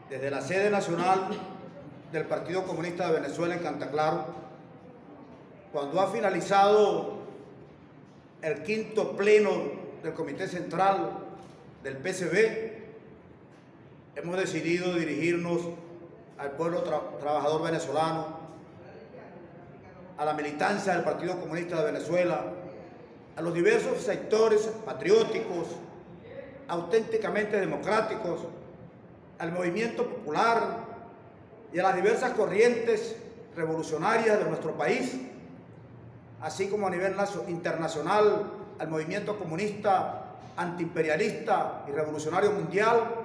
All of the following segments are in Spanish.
Desde la sede nacional del Partido Comunista de Venezuela en Cantaclaro, cuando ha finalizado el quinto pleno del Comité Central del PCV, hemos decidido dirigirnos al pueblo trabajador venezolano, a la militancia del Partido Comunista de Venezuela, a los diversos sectores patrióticos, auténticamente democráticos, al movimiento popular y a las diversas corrientes revolucionarias de nuestro país, así como a nivel internacional, al movimiento comunista, antiimperialista y revolucionario mundial,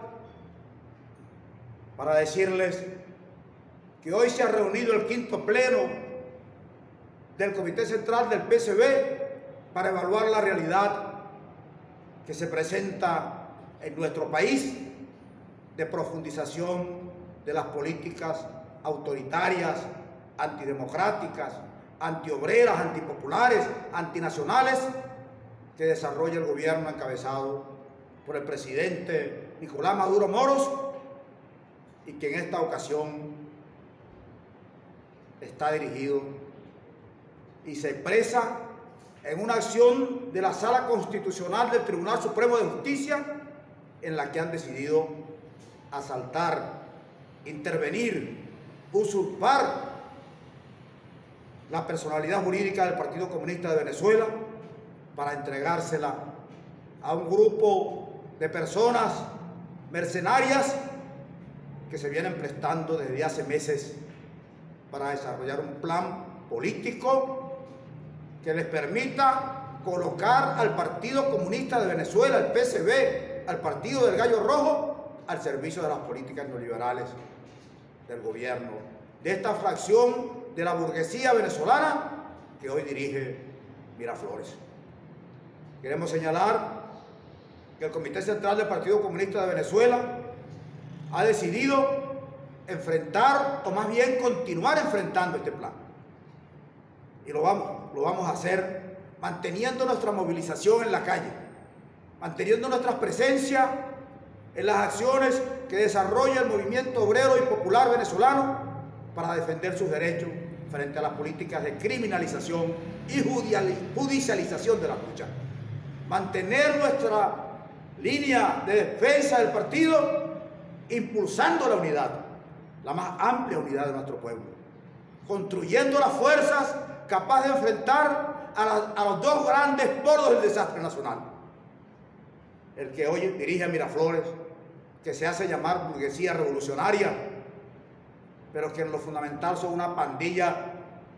para decirles que hoy se ha reunido el quinto pleno del Comité Central del PCV para evaluar la realidad que se presenta en nuestro país de profundización de las políticas autoritarias, antidemocráticas, antiobreras, antipopulares, antinacionales que desarrolla el gobierno encabezado por el presidente Nicolás Maduro Moros, y que en esta ocasión está dirigido y se expresa en una acción de la Sala Constitucional del Tribunal Supremo de Justicia, en la que han decidido asaltar, intervenir, usurpar la personalidad jurídica del Partido Comunista de Venezuela para entregársela a un grupo de personas mercenarias que se vienen prestando desde hace meses para desarrollar un plan político que les permita colocar al Partido Comunista de Venezuela, el PCV, al Partido del Gallo Rojo, al servicio de las políticas neoliberales del gobierno, de esta fracción de la burguesía venezolana que hoy dirige Miraflores. Queremos señalar que el Comité Central del Partido Comunista de Venezuela ha decidido enfrentar, o más bien continuar enfrentando este plan. Y lo vamos a hacer manteniendo nuestra movilización en la calle, manteniendo nuestra presencia en las acciones que desarrolla el movimiento obrero y popular venezolano para defender sus derechos frente a las políticas de criminalización y judicialización de la lucha. Mantener nuestra línea de defensa del partido, impulsando la unidad, la más amplia unidad de nuestro pueblo, construyendo las fuerzas capaces de enfrentar a los dos grandes polos del desastre nacional. El que hoy dirige a Miraflores, que se hace llamar burguesía revolucionaria, pero que en lo fundamental son una pandilla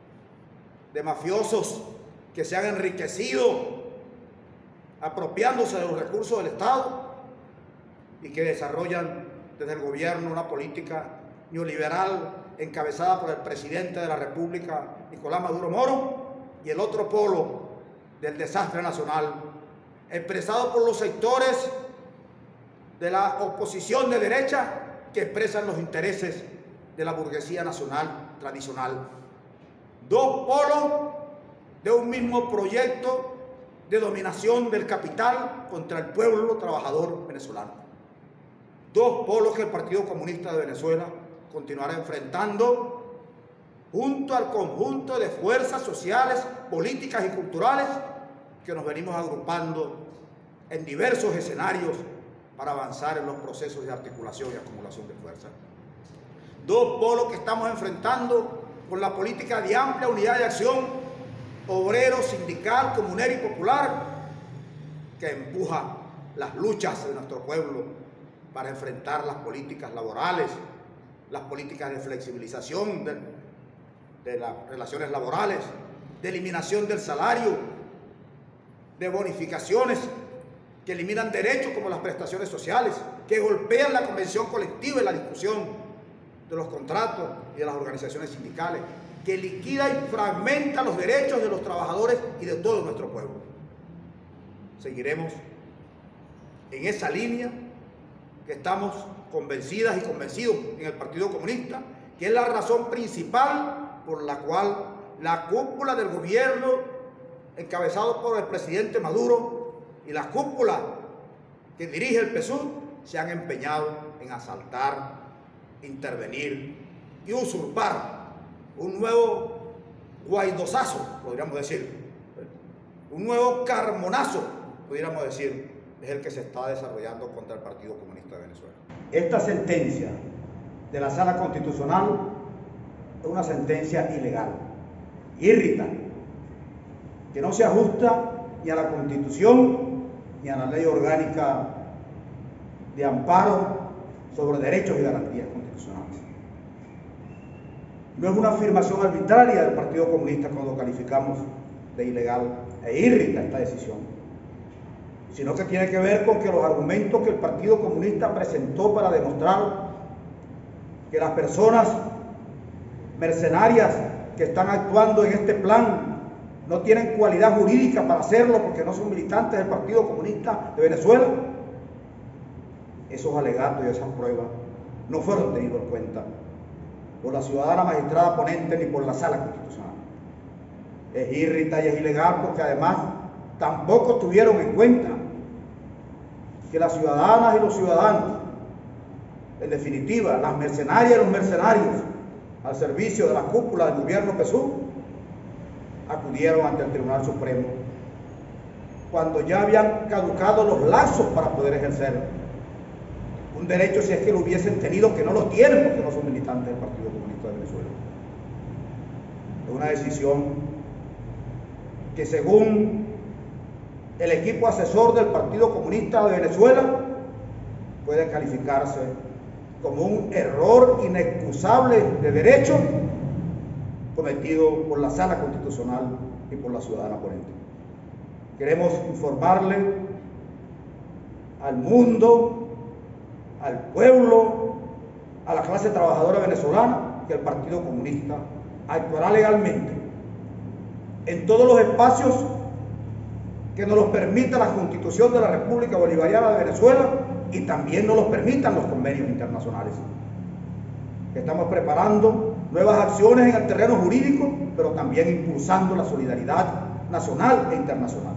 de mafiosos que se han enriquecido apropiándose de los recursos del Estado y que desarrollan desde el gobierno una política neoliberal encabezada por el presidente de la República, Nicolás Maduro Moro, y el otro polo del desastre nacional, expresado por los sectores de la oposición de derecha que expresan los intereses de la burguesía nacional tradicional. Dos polos de un mismo proyecto de dominación del capital contra el pueblo trabajador venezolano. Dos polos que el Partido Comunista de Venezuela continuará enfrentando junto al conjunto de fuerzas sociales, políticas y culturales que nos venimos agrupando en diversos escenarios para avanzar en los procesos de articulación y acumulación de fuerzas. Dos polos que estamos enfrentando con la política de amplia unidad de acción obrero, sindical, comunero y popular, que empuja las luchas de nuestro pueblo para enfrentar las políticas laborales, las políticas de flexibilización de las relaciones laborales, de eliminación del salario, de bonificaciones que eliminan derechos como las prestaciones sociales, que golpean la convención colectiva y la discusión de los contratos y de las organizaciones sindicales, que liquida y fragmenta los derechos de los trabajadores y de todo nuestro pueblo. Seguiremos en esa línea que estamos convencidas y convencidos en el Partido Comunista, que es la razón principal por la cual la cúpula del gobierno encabezado por el presidente Maduro y la cúpula que dirige el PSUV se han empeñado en asaltar intervenir y usurpar un nuevo guaidosazo, podríamos decir, un nuevo carmonazo, pudiéramos decir, es el que se está desarrollando contra el Partido Comunista de Venezuela. Esta sentencia de la Sala Constitucional es una sentencia ilegal, irritante, que no se ajusta ni a la Constitución ni a la Ley Orgánica de Amparo sobre Derechos y Garantías Constitucionales. No es una afirmación arbitraria del Partido Comunista cuando calificamos de ilegal e irrita esta decisión, sino que tiene que ver con que los argumentos que el Partido Comunista presentó para demostrar que las personas mercenarias que están actuando en este plan no tienen cualidad jurídica para hacerlo porque no son militantes del Partido Comunista de Venezuela, esos alegatos y esas pruebas no fueron tenidos en cuenta por la ciudadana magistrada ponente ni por la Sala Constitucional. Es irrita y es ilegal porque además tampoco tuvieron en cuenta que las ciudadanas y los ciudadanos, en definitiva, las mercenarias y los mercenarios al servicio de la cúpula del gobierno PSUV, acudieron ante el Tribunal Supremo cuando ya habían caducado los lazos para poder ejercer un derecho, si es que lo hubiesen tenido, que no lo tienen porque no son militantes del Partido Comunista de Venezuela. Es una decisión que, según el equipo asesor del Partido Comunista de Venezuela, puede calificarse como un error inexcusable de derecho cometido por la Sala Constitucional y por la ciudadana ponente. Queremos informarle al mundo, al pueblo, a la clase trabajadora venezolana, que el Partido Comunista actuará legalmente en todos los espacios que nos los permita la Constitución de la República Bolivariana de Venezuela y también nos los permitan los convenios internacionales. Estamos preparando nuevas acciones en el terreno jurídico, pero también impulsando la solidaridad nacional e internacional.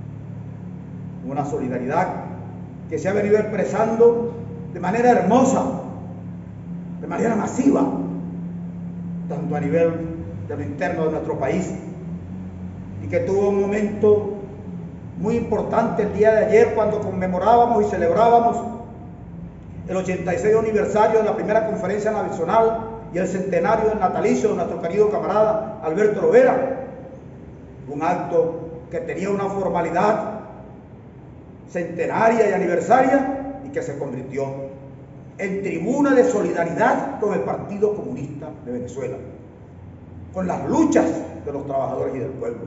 Una solidaridad que se ha venido expresando de manera hermosa, de manera masiva, tanto a nivel de lo interno de nuestro país, y que tuvo un momento muy importante el día de ayer cuando conmemorábamos y celebrábamos el 86 aniversario de la primera conferencia nacional y el centenario del natalicio de nuestro querido camarada Alberto Lovera, un acto que tenía una formalidad centenaria y aniversaria y que se convirtió en tribuna de solidaridad con el Partido Comunista de Venezuela, con las luchas de los trabajadores y del pueblo,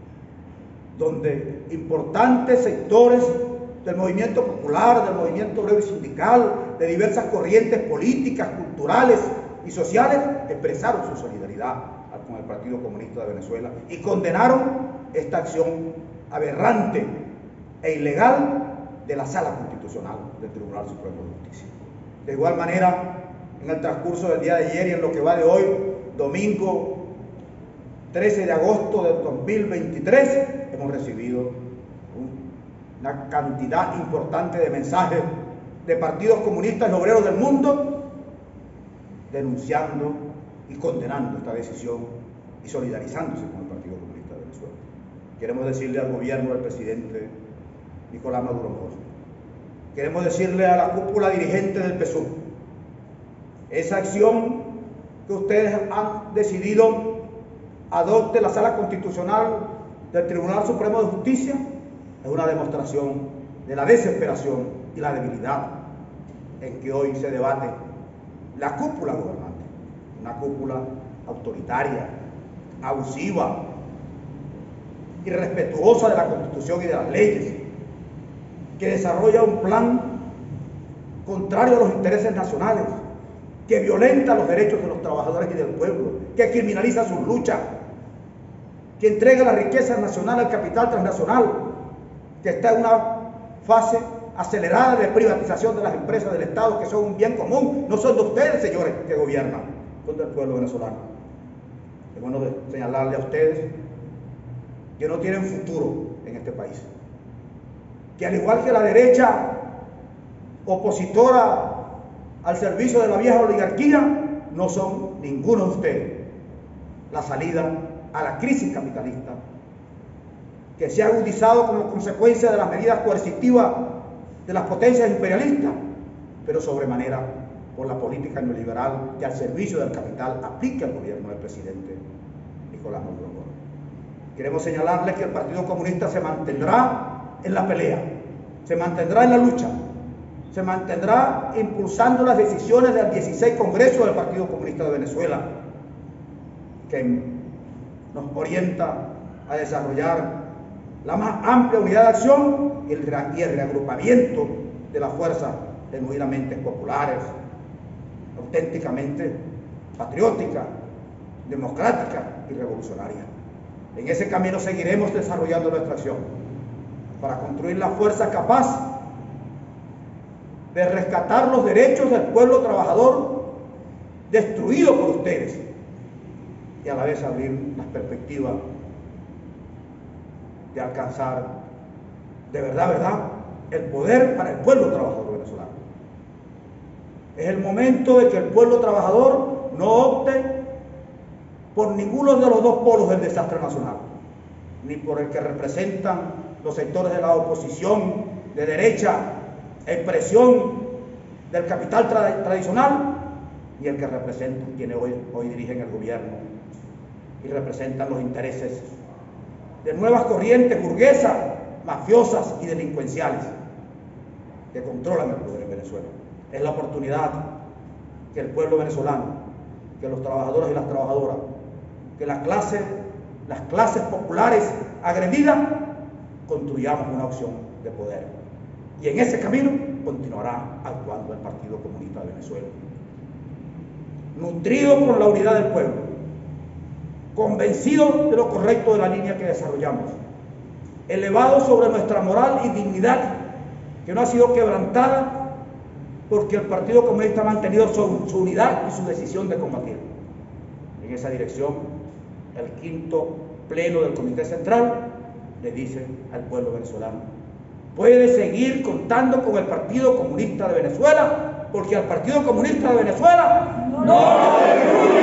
donde importantes sectores del movimiento popular, del movimiento obrero y sindical, de diversas corrientes políticas, culturales y sociales, expresaron su solidaridad con el Partido Comunista de Venezuela y condenaron esta acción aberrante e ilegal de la Sala Constitucional del Tribunal Supremo de Justicia. De igual manera, en el transcurso del día de ayer y en lo que va de hoy, domingo 13 de agosto del 2023, hemos recibido una cantidad importante de mensajes de partidos comunistas y obreros del mundo denunciando y condenando esta decisión y solidarizándose con el Partido Comunista de Venezuela. Queremos decirle al gobierno del presidente Nicolás Maduro Moros, queremos decirle a la cúpula dirigente del PSUV, esa acción que ustedes han decidido adopte la Sala Constitucional del Tribunal Supremo de Justicia es una demostración de la desesperación y la debilidad en que hoy se debate la cúpula gobernante, una cúpula autoritaria, abusiva, irrespetuosa de la Constitución y de las leyes, que desarrolla un plan contrario a los intereses nacionales, que violenta los derechos de los trabajadores y del pueblo, que criminaliza sus luchas, que entrega la riqueza nacional al capital transnacional, que está en una fase acelerada de privatización de las empresas del Estado, que son un bien común, no son de ustedes, señores, que gobiernan, son del pueblo venezolano. Es bueno señalarle a ustedes que no tienen futuro en este país, que al igual que la derecha opositora al servicio de la vieja oligarquía, no son ninguno de ustedes la salida a la crisis capitalista que se ha agudizado como consecuencia de las medidas coercitivas de las potencias imperialistas, pero sobremanera por la política neoliberal que al servicio del capital aplica el gobierno del presidente Nicolás Maduro. Queremos señalarles que el Partido Comunista se mantendrá en la pelea, se mantendrá en la lucha, se mantendrá impulsando las decisiones del 16 Congreso del Partido Comunista de Venezuela, que nos orienta a desarrollar la más amplia unidad de acción y el reagrupamiento de las fuerzas genuinamente populares, auténticamente patrióticas, democráticas y revolucionarias. En ese camino seguiremos desarrollando nuestra acción para construir la fuerza capaz de rescatar los derechos del pueblo trabajador destruido por ustedes y a la vez abrir las perspectivas de alcanzar de verdad el poder para el pueblo trabajador venezolano. Es el momento de que el pueblo trabajador no opte por ninguno de los dos polos del desastre nacional, ni por el que representan los sectores de la oposición de derecha, expresión del capital tradicional, ni el que representan quienes hoy dirigen el gobierno y representan los intereses de nuevas corrientes burguesas, mafiosas y delincuenciales que controlan el poder en Venezuela. Es la oportunidad que el pueblo venezolano, que los trabajadores y las trabajadoras, que las clases populares agredidas, construyamos una opción de poder. Y en ese camino continuará actuando el Partido Comunista de Venezuela. Nutrido por la unidad del pueblo, convencido de lo correcto de la línea que desarrollamos, elevado sobre nuestra moral y dignidad, que no ha sido quebrantada porque el Partido Comunista ha mantenido su unidad y su decisión de combatir. En esa dirección, el quinto pleno del Comité Central le dice al pueblo venezolano: puede seguir contando con el Partido Comunista de Venezuela, porque al Partido Comunista de Venezuela no le